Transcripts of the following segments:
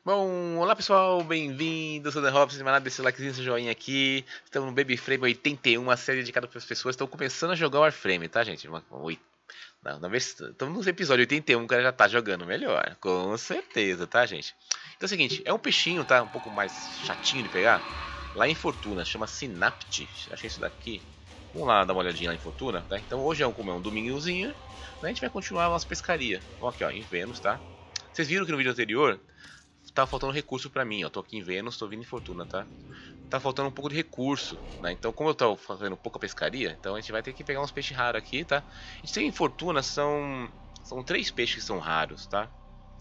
Bom, olá pessoal, bem-vindos, eu sou o The Hobbs, semana desse likezinho, esse joinha aqui. Estamos no Baby Frame 81, uma série dedicada para as pessoas que estão começando a jogar o Warframe, tá gente? Estamos no episódio 81, o cara já tá jogando melhor, com certeza, tá gente? Então é o seguinte, é um peixinho, tá? Um pouco mais chatinho de pegar. Lá em Fortuna, chama Synapti, acho que é isso daqui. Vamos lá dar uma olhadinha lá em Fortuna, tá? Então hoje como é um domingozinho, né? A gente vai continuar a nossa pescaria. Vamos aqui ó, em Vênus, tá? Vocês viram que no vídeo anterior tá faltando recurso pra mim, ó. Tô aqui em Vênus, tô vindo em Fortuna, tá? Tá faltando um pouco de recurso, né? Então, como eu tô fazendo pouca pescaria, então a gente vai ter que pegar uns peixes raros aqui, tá? A gente tem em Fortuna, são 3 peixes que são raros, tá?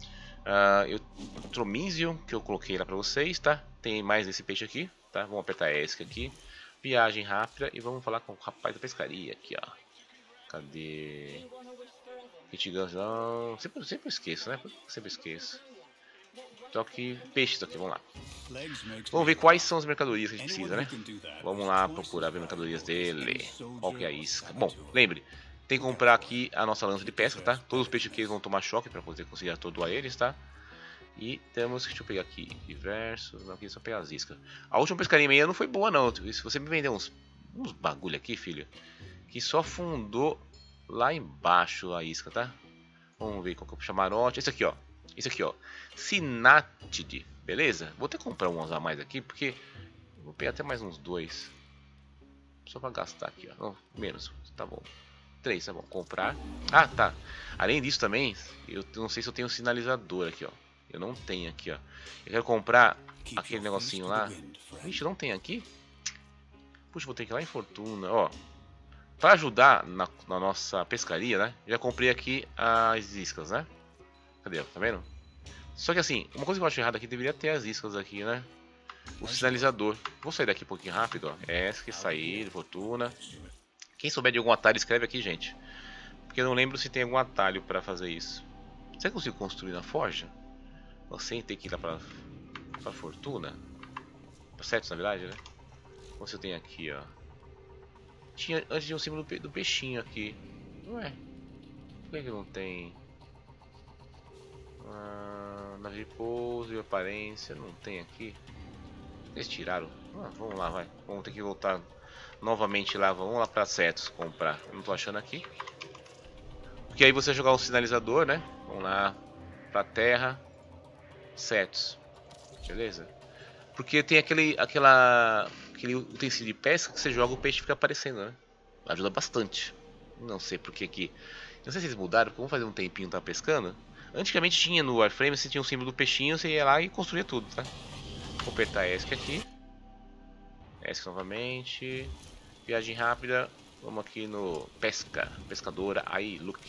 O Tromísio, que eu coloquei lá pra vocês, tá? Tem mais esse peixe aqui, tá? Vamos apertar ESC aqui. Viagem rápida e vamos falar com o rapaz da pescaria aqui, ó. Cadê? Kitigan, não. Sempre esqueço, né? Sempre esqueço. Só que peixes aqui, vamos lá. Vamos ver quais são as mercadorias que a gente precisa, né? Vamos lá procurar ver mercadorias dele. Qual que é a isca? Bom, lembre, tem que comprar aqui a nossa lança de pesca, tá? Todos os peixes aqui vão tomar choque para poder conseguir atordoar eles, tá? E temos, deixa eu pegar aqui, diversos, não, aqui é só pegar as iscas. A última pescaria minha não foi boa não, se você me vender uns bagulho aqui, filho, que só afundou lá embaixo a isca, tá? Vamos ver qual que é o chamarote, esse aqui ó. Isso aqui, ó, Synaptide, beleza? Vou até comprar uns a mais aqui, porque vou pegar até mais uns 2. Só pra gastar aqui, ó. Não, menos, tá bom. 3, tá bom. Comprar. Ah, tá. Além disso também, eu não sei se eu tenho um sinalizador aqui, ó. Eu não tenho aqui, ó. Eu quero comprar aquele negocinho lá. Ixi, não tem aqui? Puxa, vou ter que ir lá em Fortuna, ó. Pra ajudar na nossa pescaria, né? Já comprei aqui as iscas, né? Cadê? Tá vendo? Só que assim, uma coisa que eu acho errada aqui, deveria ter as iscas aqui, né? O sinalizador. Vou sair daqui um pouquinho rápido, ó. ESC, sair, Fortuna. Quem souber de algum atalho, escreve aqui, gente. Porque eu não lembro se tem algum atalho pra fazer isso. Será que eu consigo construir na forja? Ou sem ter que ir lá pra Fortuna? Pra Setos, na verdade, né? Ou se eu tenho aqui, ó. Antes tinha um símbolo do peixinho aqui. Ué, por que não tem? Navio de pouso e aparência, não tem aqui. Eles tiraram. Vamos lá, vai. Vamos ter que voltar novamente lá. Vamos lá pra Setos comprar. Eu não tô achando aqui. Porque aí você jogar um sinalizador, né? Vamos lá pra terra. Setos. Beleza? Porque tem aquele utensílio de pesca que você joga o peixe fica aparecendo, né? Ajuda bastante. Não sei porque que. Não sei se eles mudaram, porque vamos fazer um tempinho tá pescando. Antigamente tinha no Warframe, você tinha um símbolo do peixinho, você ia lá e construía tudo, tá? Vou apertar ESC aqui. ESC novamente. Viagem rápida. Vamos aqui no pesca. Pescadora. Aí, look.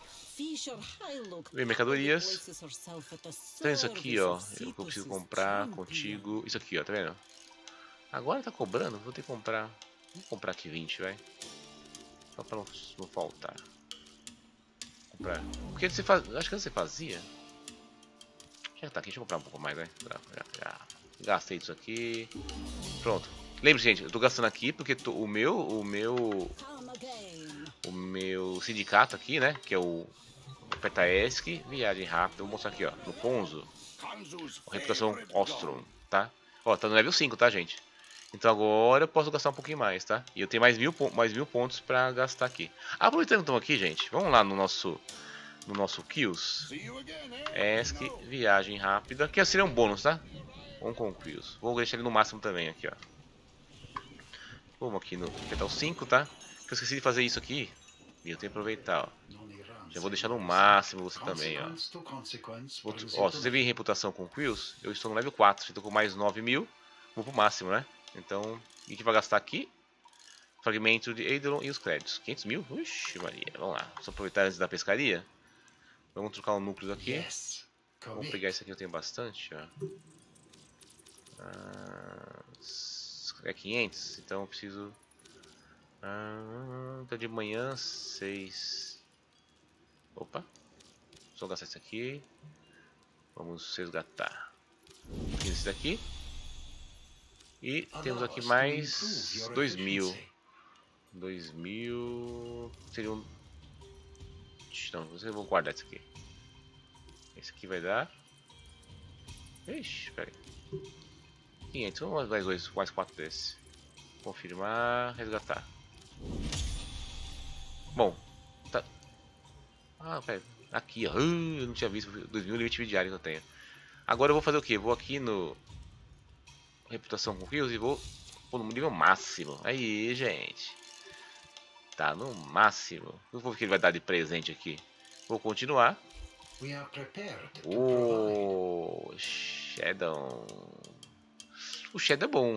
Ver mercadorias. Então isso aqui, ó. Eu preciso comprar contigo. Isso aqui, ó. Tá vendo? Agora tá cobrando? Vou ter que comprar. Vou comprar aqui 20, vai. Só pra não faltar. Comprar. Porque você faz. Acho que você fazia. Já tá aqui, deixa eu comprar um pouco mais, né? Já gastei isso aqui. Pronto. Lembre-se, gente, eu tô gastando aqui porque o meu sindicato aqui, né? Que é o Aperta ESC, viagem rápida. Vou mostrar aqui, ó. No Ponzo. Reputação Ostrom, tá? Ó, tá no level 5, tá, gente? Então agora eu posso gastar um pouquinho mais, tá? E eu tenho mais 1000 pontos pra gastar aqui. Aproveitando que estamos aqui, gente, vamos lá no nosso Kills. ESC, viagem rápida. Que seria um bônus, tá? Vamos com o Kills. Vou deixar ele no máximo também aqui, ó. Vamos aqui no apertar o 5, tá? Que eu esqueci de fazer isso aqui. E eu tenho que aproveitar, ó. Já vou deixar no máximo você também, ó. Ó, se você vir em reputação com Kills, eu estou no level 4. Estou com mais 9000. Vou pro máximo, né? Então, o que a gente vai gastar aqui? Fragmento de Eidolon e os créditos. 500 mil? Ixi, Maria. Vamos lá. Só aproveitar antes da pescaria. Vamos trocar o núcleo aqui. Vamos pegar esse aqui, eu tenho bastante, ó. É 500, então eu preciso. Então de manhã 6. Opa, só gastar isso aqui. Vamos resgatar esse daqui. E temos aqui mais 2000. 2000 seria um. Não, eu vou guardar isso aqui. Esse aqui vai dar Ixi, pera aí. 500, vamos mais dois, mais 4 desses. Confirmar, resgatar. Bom, tá. Ah, pera. Aqui, ó. Eu não tinha visto 2000 limite diário que eu tenho. Agora eu vou fazer o que? Vou aqui no reputação com rios e vou pôr no nível máximo. Aí, gente. Tá no máximo. Eu vou ver o que ele vai dar de presente aqui. Vou continuar. Shadow. O Shadow é bom.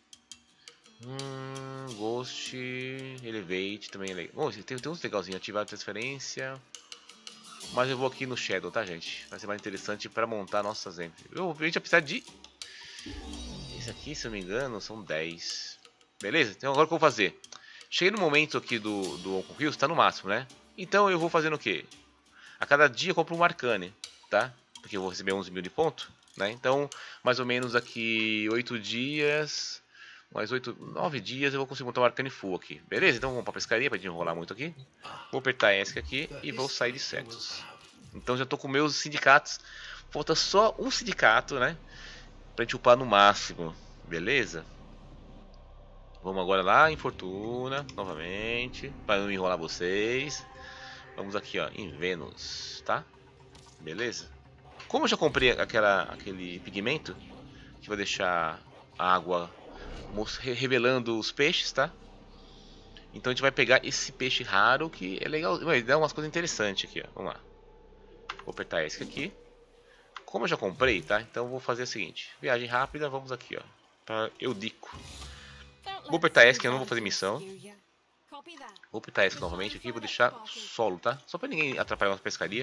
Ghost, Elevate também é legal. Bom, tem uns legalzinhos. Ativar a transferência. Mas eu vou aqui no Shadow, tá, gente? Vai ser mais interessante para montar nossas exemplos. A gente vai precisar de... Esse aqui, se eu não me engano, são 10. Beleza? Então agora o que eu vou fazer? Cheguei no momento aqui do Oncon Hills, tá no máximo, né? Então eu vou fazendo o quê? A cada dia eu compro um Arcane, tá? Porque eu vou receber 11 mil de ponto, né? Então, mais ou menos aqui 8 dias... Mais 9 dias eu vou conseguir montar um Arcane Full aqui. Beleza? Então vamos pra pescaria pra gente enrolar muito aqui. Vou apertar ESC aqui e vou sair de Sectos. Então já tô com meus sindicatos. Falta só um sindicato, né? Pra gente upar no máximo. Beleza? Vamos agora lá em Fortuna, novamente. Pra não enrolar vocês. Vamos aqui, ó, em Vênus, tá? Beleza? Como eu já comprei aquele pigmento, que vai deixar a água revelando os peixes, tá? Então a gente vai pegar esse peixe raro que é legal, vai dar umas coisas interessantes aqui, ó. Vamos lá. Vou apertar esse aqui. Como eu já comprei, tá? Então eu vou fazer o seguinte. Viagem rápida, vamos aqui, ó. Para Eudiko. Vou apertar esse que eu não vou fazer missão. Vou apertar esse novamente aqui, vou deixar solo, tá? Só para ninguém atrapalhar nossa pescaria.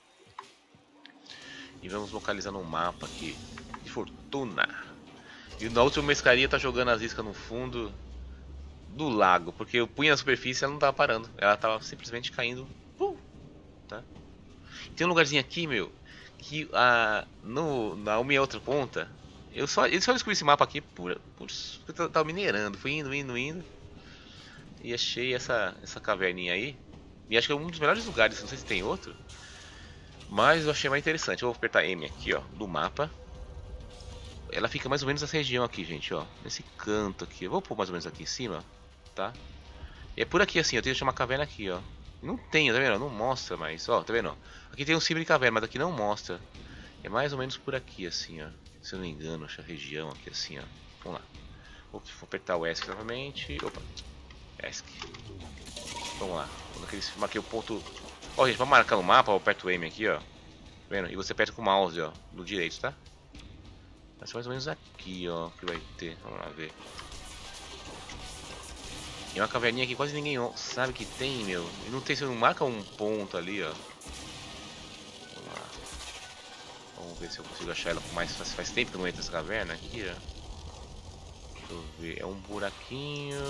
E vamos localizar no mapa aqui de Fortuna. E na última pescaria tá jogando as iscas no fundo do lago, porque eu punha na superfície e ela não tava parando, ela tava simplesmente caindo. Tá? Tem um lugarzinho aqui, meu, que na minha outra conta, eu só descobri esse mapa aqui porque eu tava minerando, fui indo, e achei essa caverninha aí, e acho que é um dos melhores lugares, não sei se tem outro, mas eu achei mais interessante. Eu vou apertar M aqui, ó, do mapa. Ela fica mais ou menos nessa região aqui, gente, ó. Nesse canto aqui. Eu vou pôr mais ou menos aqui em cima, tá? E é por aqui assim, eu tenho que chamar caverna aqui, ó. Não tem, tá vendo? Não mostra mais, ó, tá vendo? Aqui tem um símbolo de caverna, mas aqui não mostra. É mais ou menos por aqui, assim, ó. Se eu não me engano, essa região aqui, assim, ó. Vamos lá. Vou apertar o ESC novamente. Opa. ESC. Vamos lá. Marquei o ponto... Ó, gente, pra marcar no mapa, eu aperto o M aqui, ó. Tá vendo? E você aperta com o mouse, ó, do direito, tá? Vai ser mais ou menos aqui, ó, que vai ter. Vamos lá ver. Tem uma caverninha que quase ninguém sabe que tem, meu. E não tem, você não marca um ponto ali, ó. Vamos lá. Vamos ver se eu consigo achar ela com mais... Faz tempo que eu não entro nessa caverna aqui, ó. Deixa eu ver. É um buraquinho...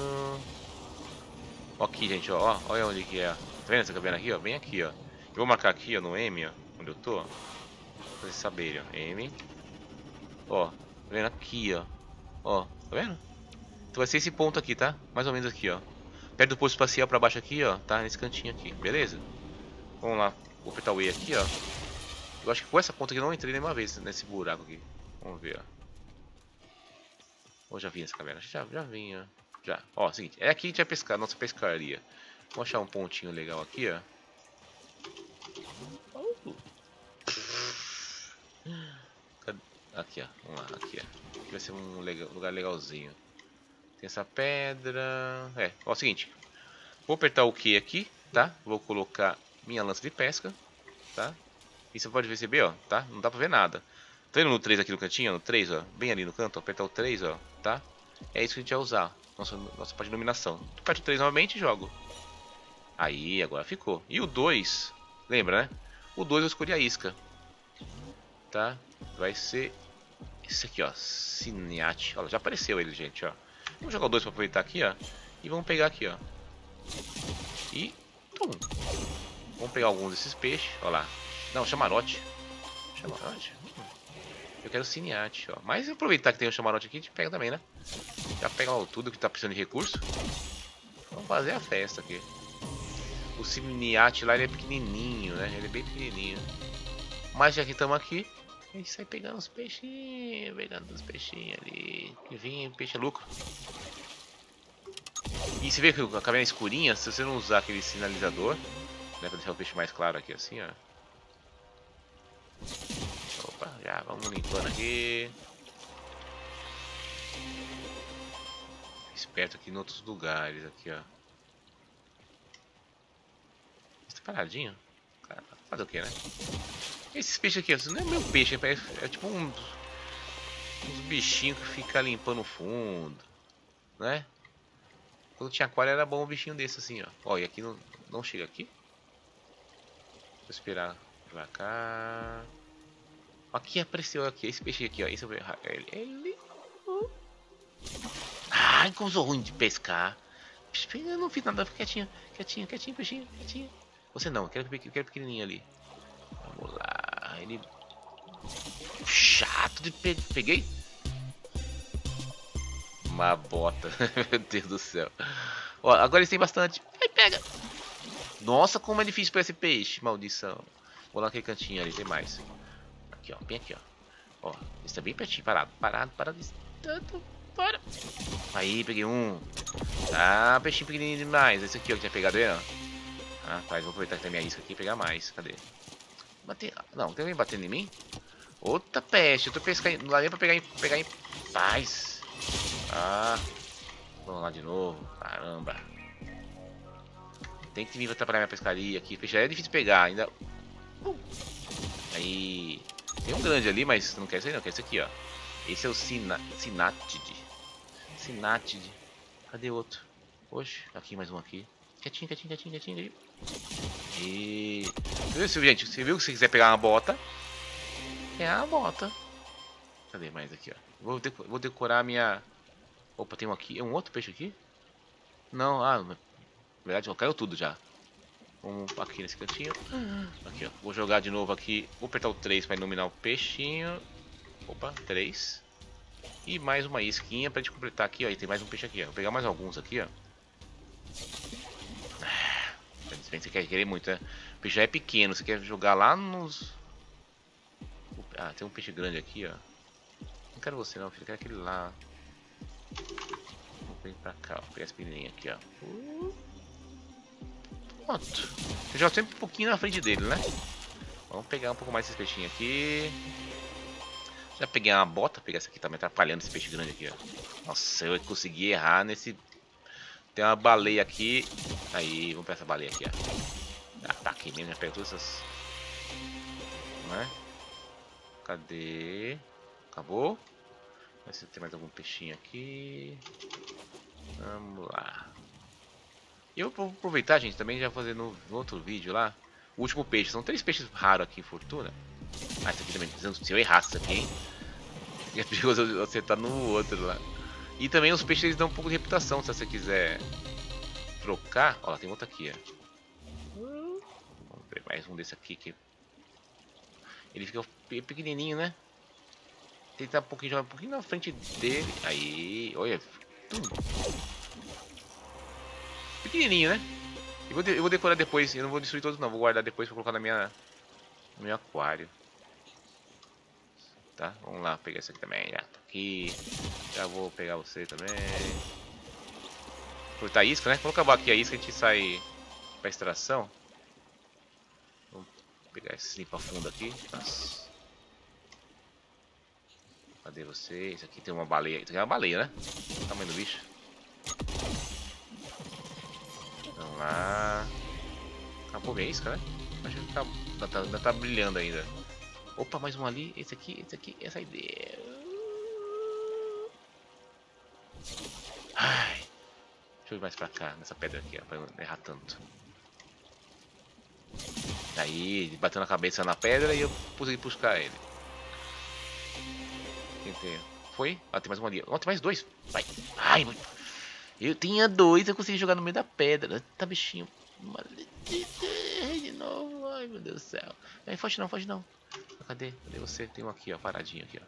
Ó aqui, gente, ó. Olha onde que é. Tá vendo essa caverna aqui, ó? Bem aqui, ó. Eu vou marcar aqui, ó, no M, ó. Onde eu tô. Pra vocês saberem, ó. M... Ó, tá vendo aqui, ó. Ó, tá vendo? Então vai ser esse ponto aqui, tá? Mais ou menos aqui, ó. Perto do posto espacial pra baixo aqui, ó. Tá? Nesse cantinho aqui, beleza? Vamos lá. Vou apertar o E aqui, ó. Eu acho que com essa ponta aqui eu não entrei nenhuma vez nesse buraco aqui. Vamos ver, ó. Ou já vim nessa caverna? Já vim, ó. Já. Ó, seguinte. É aqui que a gente vai pescar, nossa pescaria. Vamos achar um pontinho legal aqui, ó. Aqui, ó. Vamos lá, aqui, ó. Aqui vai ser um lugar legalzinho. Tem essa pedra. Ó, é o seguinte. Vou apertar o Q aqui, tá? Vou colocar minha lança de pesca, tá? E você pode perceber, ó, tá? Não dá pra ver nada. Tá vendo no 3 aqui no cantinho? No 3, ó. Bem ali no canto, ó. Apertar o 3, ó, tá? É isso que a gente vai usar. Nossa parte de iluminação. Aperto o 3 novamente e jogo. Aí, agora ficou. E o 2, lembra, né? O 2 eu escolhi a isca. Tá? Vai ser esse aqui, ó. Cineate. Olha, já apareceu ele, gente, ó. Vamos jogar o 2 pra aproveitar aqui, ó. E vamos pegar aqui, ó. E... tum. Vamos pegar alguns desses peixes. Olha lá. Não, chamarote. Chamarote? Eu quero cineate, ó. Mas aproveitar que tem o chamarote aqui, a gente pega também, né? Já pega logo tudo que tá precisando de recurso. Vamos fazer a festa aqui. O cineate lá, ele é pequenininho, né? Ele é bem pequenininho. Mas já que estamos aqui, A gente sai pegando os peixinhos, ali. Que vem, peixe é lucro. E você vê que a caverna é escurinha, se você não usar aquele sinalizador, né, pra deixar o peixe mais claro aqui assim, ó. Opa, já vamos limpando aqui. Esperto aqui em outros lugares, aqui, ó. Está paradinho? Cara, fazer o que, né? Esses peixes aqui, ó, não é meu peixe, é tipo uns bichinhos que fica limpando o fundo, né? Quando tinha aquário era bom um bichinho desse assim, ó. Ó, e aqui não chega aqui. Vou esperar pra cá. Aqui apareceu aqui, esse peixe aqui, ó. Esse ele. Ai, como sou ruim de pescar. Eu não fiz nada, quietinho, peixinho, quietinho. Você não, eu quero pequenininho ali. Vamos lá, ele... Chato de peguei. Uma bota, meu Deus do céu. Ó, agora eles têm bastante. Ai, pega. Nossa, como é difícil pra esse peixe, maldição. Vou lá naquele cantinho ali, tem mais. Aqui, ó, bem aqui, ó. Ó, esse tá bem pertinho, parado. Tanto, para. Aí, peguei um. Ah, peixinho pequenininho demais. Esse aqui, ó, que tinha pegado ele, ó. Ah, rapaz, vou aproveitar que tem minha isca aqui e pegar mais. Cadê? Bater... Não, tem alguém batendo em mim? Outra peste, eu tô pescando. Não dá nem pra pegar em paz. Ah, vamos lá de novo. Caramba. Tem que vir atrapalhar minha pescaria aqui. Peixe é difícil pegar ainda. Aí. Tem um grande ali, mas não quer esse aí, não. Quer esse aqui, ó. Esse é o Sinátide. Cadê o outro? Oxe, aqui mais um aqui. Quietinho. E... Gente, você viu que se quiser pegar uma bota, é uma bota. Cadê mais aqui, ó? Vou decorar a minha... Opa, tem um aqui. É um outro peixe aqui? Não, na verdade, ó, caiu tudo já. Vamos aqui nesse cantinho. Aqui, ó. Vou jogar de novo aqui. Vou apertar o 3 para iluminar o peixinho. Opa, 3. E mais uma isquinha pra gente completar aqui, ó. E tem mais um peixe aqui, ó. Vou pegar mais alguns aqui, ó. Você quer querer muito, né? O peixe já é pequeno, você quer jogar lá nos... Ah, tem um peixe grande aqui, ó. Não quero você não, filho, eu quero aquele lá. Vou vir pra cá, ó. Vou pegar esse pequenininho aqui, ó. Pronto. Eu já sempre um pouquinho na frente dele, né? Vamos pegar um pouco mais desse peixinho aqui. Já peguei uma bota, pegar essa aqui, tá me atrapalhando esse peixe grande aqui, ó. Nossa, eu consegui errar nesse... Tem uma baleia aqui. Aí, vamos pra essa baleia aqui, ó. Ah, tá aqui mesmo, já pego todas essas. Não é? Cadê? Acabou? Ver se tem mais algum peixinho aqui. Vamos lá. E eu vou aproveitar, gente, também já fazer no outro vídeo lá. O último peixe. São 3 peixes raros aqui em Fortuna. Ah, esse aqui também. Se eu errasse isso aqui, hein? É perigoso eu acertar no outro lá. E também os peixes eles dão um pouco de reputação, se você quiser trocar. Ó, lá tem outro aqui, ó. Vamos ver mais um desse aqui que ele fica pequenininho, né? Tentar um pouquinho na frente dele. Aí, olha. Pequenininho, né? Eu vou decorar depois. Eu não vou destruir todos, não. Vou guardar depois pra colocar no meu aquário. Tá? Vamos lá, pegar esse aqui também. Já tá aqui. Já vou pegar você também. Aproveitar a isca, né? Quando acabar aqui a isca, a gente sai pra extração. Vamos pegar esse limpa fundo aqui. Nossa. Cadê você? Esse aqui tem uma baleia. Isso aqui é uma baleia, né? O tamanho do bicho. Vamos lá. Acabou minha isca, né? Acho que ainda tá brilhando ainda. Opa, mais um ali. Esse aqui, essa ideia. Ai. Deixa eu ir mais pra cá, nessa pedra aqui, ó, pra não errar tanto. Aí, bateu na cabeça na pedra e eu consegui buscar ele. Tentei. Foi? Ah, tem mais um ali. Oh, tem mais 2. Vai. Ai, eu tinha 2, eu consegui jogar no meio da pedra. Tá, bichinho. De novo. Ai, meu Deus do céu. Aí, foge não. Cadê você? Tem um aqui, ó, paradinho aqui, ó.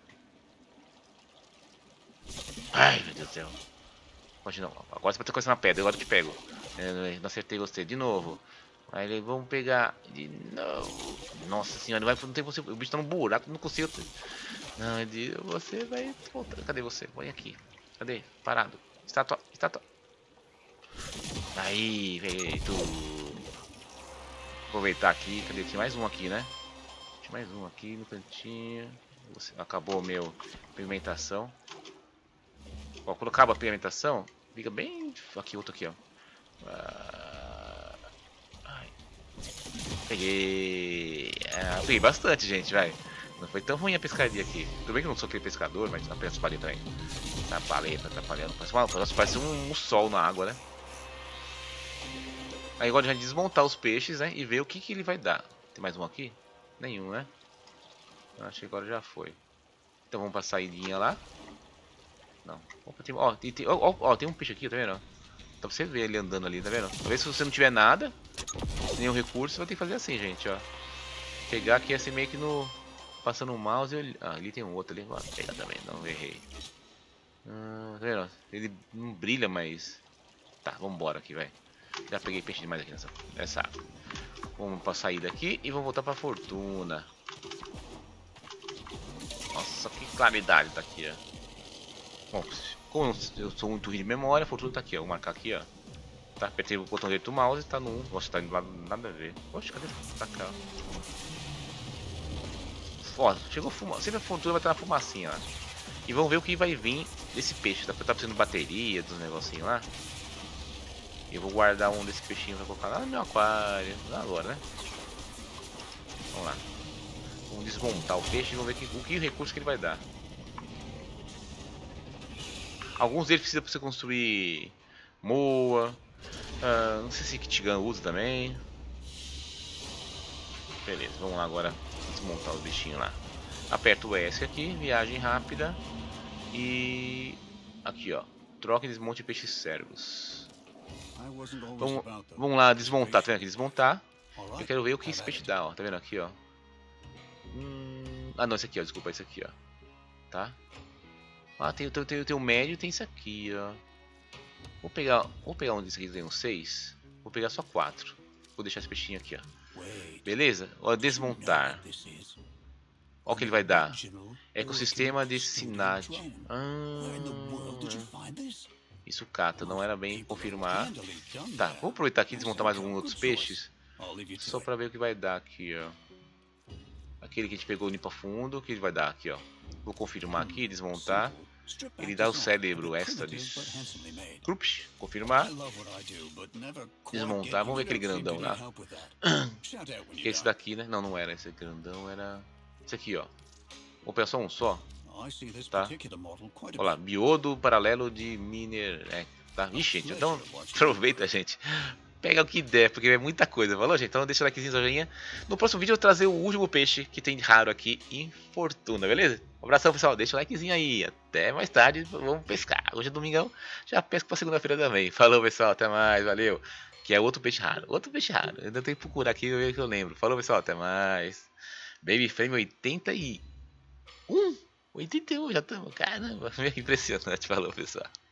Ai, meu Deus do céu. Pode não. Agora você vai ter coisa na pedra, agora eu te pego. Não acertei você de novo. Aí vamos pegar de novo. Nossa senhora, não tem você. O bicho tá no buraco, não consigo. Não, você vai voltar. Cadê você? Põe aqui. Cadê? Parado. Estátua, estátua. Aí, feito. Aproveitar aqui. Cadê? Tinha mais um aqui, né? Tinha mais um aqui no cantinho. Acabou o meu pigmentação. Ó, quando acaba a pigmentação, fica bem. Aqui, outro aqui, ó. Peguei. Peguei bastante, gente, vai. Não foi tão ruim a pescaria aqui. Tudo bem que eu não sou aquele pescador, mas apenas paleta também. Tá paleta, tá palhando. Parece um sol na água, né? Aí agora a gente desmontar os peixes, né? E ver o que ele vai dar. Tem mais um aqui? Nenhum, né? Acho que agora já foi. Então vamos pra saidinha lá. Não. Opa, tem um peixe aqui, tá vendo? Dá pra você ver ele andando ali, tá vendo? Talvez se você não tiver nada, nenhum recurso, você vai ter que fazer assim, gente, ó. Pegar aqui assim meio que no... Passando o mouse e... ali tem um outro ali. Vou pegar também, não errei. Tá vendo? Ele não brilha, mas... Tá, vambora aqui, velho. Já peguei peixe demais aqui nessa água. Vamos pra saída aqui e vamos voltar pra fortuna. Nossa, que claridade tá aqui, ó. Bom, como eu sou muito ruim de memória, a fortuna tá aqui, ó. Vou marcar aqui, ó. Tá, apertei o botão direito do mouse e tá no 1. Nossa, tá indo lá, nada a ver. Oxe, cadê? Tá cá. Ó, chegou fumaça. Sempre a fortuna vai estar na fumacinha lá. E vamos ver o que vai vir desse peixe. Tá precisando de bateria, dos negocinhos lá. Eu vou guardar um desse peixinho pra colocar lá no meu aquário. Agora, né? Vamos lá. Vamos desmontar o peixe e vamos ver o que recurso que ele vai dar. Alguns deles precisam pra você construir moa. Não sei se Kitgan usa também. Beleza, vamos lá agora desmontar os bichinhos lá. Aperta o S aqui, viagem rápida. E aqui, ó, troca e desmonte peixes servos. Vamos lá desmontar, tá vendo aqui? Desmontar. Eu quero ver o que esse peixe dá, ó. Tá vendo aqui, ó? Não, esse aqui, ó, desculpa, esse aqui, ó. Tá? Tem o médio e tem esse aqui, ó. Vou pegar um desse aqui que tem um 6. Vou pegar só 4. Vou deixar esse peixinho aqui, ó. Beleza? Ó, desmontar. Olha o que ele vai dar. Ecossistema de Sinad. Isso cata, não era bem confirmar. Tá, vou aproveitar aqui e desmontar mais alguns outros peixes. Só pra ver o que vai dar aqui, ó. Aquele que a gente pegou limpa fundo, o que ele vai dar aqui, ó. Vou confirmar aqui, desmontar. Ele dá o cérebro extra de Krups, confirmar. Desmontar, vamos ver aquele grandão lá. Que é esse daqui, né? Não, não era esse grandão, era esse aqui, ó. Vou pegar só um só. Tá? Olha lá, biodo paralelo de miner. Tá? Ixi, gente, então aproveita, gente. Pega o que der, porque é muita coisa. Falou, gente? Então deixa o likezinho, joinha. No próximo vídeo eu vou trazer o último peixe que tem raro aqui em Fortuna, beleza? Um abração, pessoal. Deixa o likezinho aí. Até mais tarde, vamos pescar. Hoje é domingão, já pesco pra segunda-feira também. Falou, pessoal. Até mais, valeu. Que é outro peixe raro. Outro peixe raro. Eu ainda tenho que procurar aqui e ver que eu lembro. Falou, pessoal. Até mais. Baby Frame 81. 81, já estamos. Caramba, impressionante. Falou, pessoal.